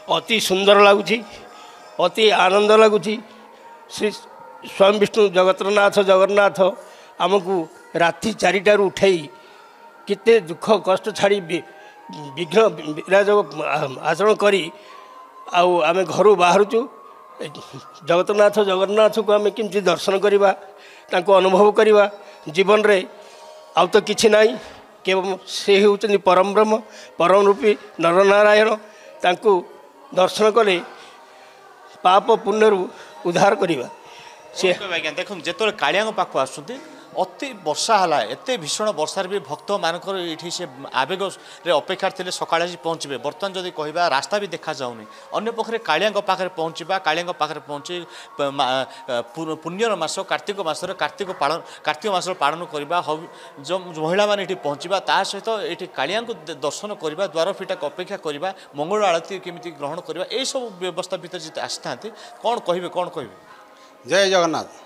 अति सुंदर लगुच अति आनंद लगुच श्री स्वयं विष्णु जगतनाथ जगन्नाथ आमको राति 4टार उठाई केते दुख कष्ट छाड़ी विघ्न विराज आचरण करी आम घर बाहरुचु जगतनाथ जगन्नाथ को आम केमती दर्शन करवा अनुभव करवा जीवन रे आउ तो किछि नाई केवल से होउचनी परम ब्रह्म परम रूपी नरनारायण तांको दर्शन कले पाप पुण्यरु उद्धार करवा से देखो जो कालिया पाख आसुँच अति वर्षा है एत भीषण वर्षार भी भक्त मानकर ये से आवेग अपेक्षा थे सका पहुँचे बर्तमान जदि कह रास्ता भी देखा जाऊनी अन्य पक्षे कालिया पाखे पहुँचा कालिया पाखे पहुँची पुण्यर मास कार्तिक मास कार्तिक मास पालन करवा जो महिला मैंने ये पहुँचा ता सहित ये कालिया दर्शन करवा द्वार फिटा अपेक्षा करवा मंगल आरती केमी ग्रहण करवा यही सब व्यवस्था भर जी आसी था कौन कहे जय जगन्नाथ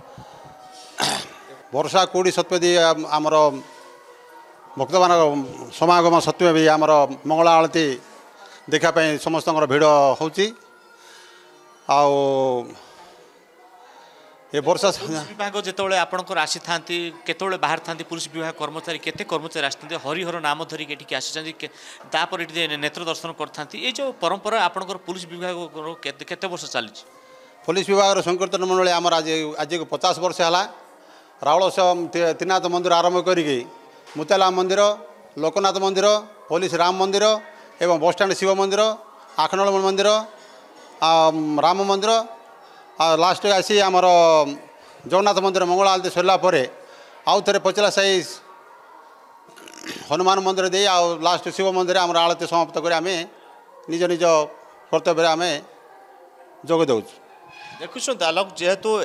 वर्षा कोड़ी सत्वे दी आमर भक्त मान समागम सत्वे भी आमर मंगला आरती देखापी समस्त भिड़ होची ये वर्षा विभाग जिते आपंकर आसी था केतोले बाहर था पुलिस विभाग कर्मचारी केते कर्मचारी आसते हरिहर नाम धरिक ये आसीपर नेत्र दर्शन करते ये जो परंपरा आपंकर पुलिस विभाग केते वर्ष चली पुलिस विभाग संकीर्तन मंडली आमर आज को 50 वर्ष है रावल त्रिनाथ मंदिर आरंभ करी मुताला मंदिर लोकनाथ मंदिर पुलिस राम मंदिर एवं बसस्टाण शिव मंदिर आखनल मंदिर राम मंदिर लास्ट आसी आमर जगन्नाथ मंदिर मंगल आरती सरला आउ थे पचला साई हनुमान मंदिर दे लास्ट शिव मंदिर आम आरती समाप्त कर आम निज निज कर्तव्य आम जोग दौ देखुं आलोक जेहेतु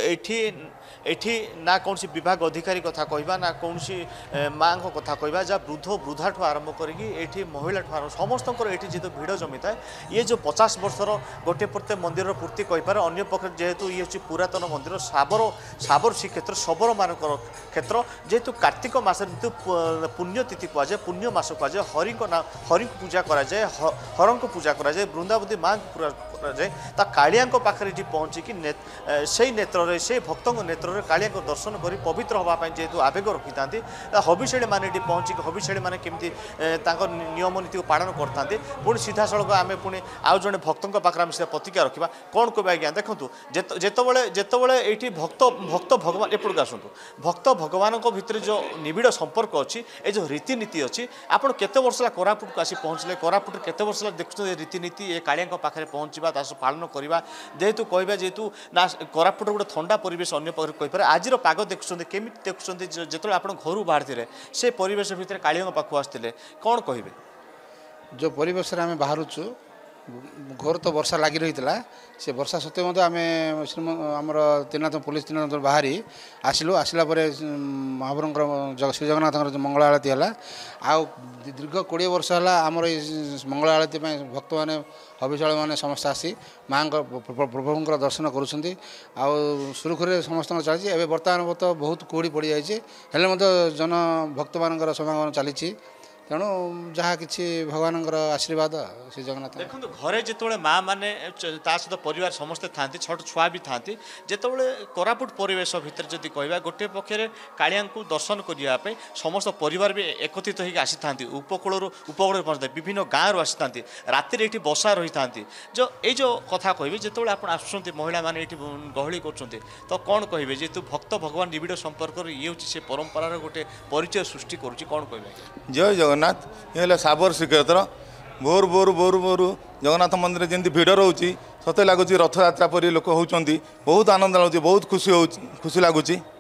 एठी ना कौन विभाग अधिकारी कथा कहवा ना कौन माँ कथा कहवा जहाँ वृद्ध वृद्धा ठू आरंभ करी महिला ठू आरंभ समस्त जी भिड़ जमी था ये जो 50 वर्षर गोटे प्रत्येक मंदिर पूर्ति कहीपे अन्य पक्ष जेहेतु ये हूँ पुरातन मंदिर साबर श्रीक्षेत्र शबर मान क्षेत्र जेहेतु कार्तिक मास पुण्यतिथि कहुए पुण्य मस कहुए हरि को पूजा कराए हर को पूजा कराए वृंदावती माँ पूजा कराए कालिया पाखे पहुँचिकी से नेत्र से भक्त नेत्र कालिया दर्शन कर पवित्र हाँपाई जेहेतु आवेग रखी था हबिशाड़ी मैंने पहुँचिक हबिशाड़ी मैंने केमती नियम नीति को पालन करते पुणी सीधा सड़क आम पुणी आउ जड़े भक्त पाखे आम प्रतिज्ञा रखा कौन कह आज्ञा देखूँ जितेबाला ये भक्त भक्त भगवान एपट आसतु भक्त भगवान भितर जो निबिड़ संपर्क अच्छी ये जो रीतिनीति अच्छी आपड़ केते वर्ष कोरापुट को आसी पहुँचले कोरापुट केते वर्ष देखुं रीतिनीति ये कालिया पाखे पहुँचा पालन करवा जेहेतु कहवा जेहेतु ना कोरापुट गोटे थंडा परिवेश अन्य पक्ष कहीपर आज पाग देखुं केमी देखुं जो आप घर बाहर से परिवेश भितर कालिया पाखु आसते कौन कहे जो परिवेश आम बाहरुचु घोर तो वर्षा लगी रही से वर्षा सत्वे मत आम आमर त्रिनाथ पुलिस त्रिनाथ बाहरी आसलु आसला महाप्रभु श्री जगन्नाथ मंगल आरती है आउ दीर्घ 20 वर्ष है आमर मंगल आरती भक्त मैंने हविशाल मैंने समस्त आसी माँ प्रभुंर दर्शन करुँच सुरुखुरी समस्त चलती है बर्तमान तो बहुत कुहड़ी पड़ जाए जन भक्त मान समागम चली तेणु जहाँ कि भगवान आशीर्वाद श्री जगन्नाथ देखो घरे जिते माँ मैंने सहित परिवार समस्ते था छोट छुआ भी था जिते कोरापुट परिवेश भितर जदि कहवा गोटे पक्षे कालिया को दर्शन करने समस्त परिवार भी एकत्रित होकर आसी था उपकूल पहुँचते विभिन्न गाँव आसी था राति ये बसा रही था जो ये कथा कहे जिते आप आसुँच महिला मैंने ये गहली कर तो कौन कहे जेहेतु भक्त भगवान निबिड़ संपर्क ये हूँ से परंपरार गोटे परिचय सृष्टि करुँच कौन कहे जय जगन्नाथ ये साबर श्रीक्षेत्र भोर भोर भोर भोर जगन्नाथ मंदिर जमी भिड़ रोचे सत लगुच रथ यात्रा परी लोक होती बहुत आनंद लगुच बहुत खुशी लगुच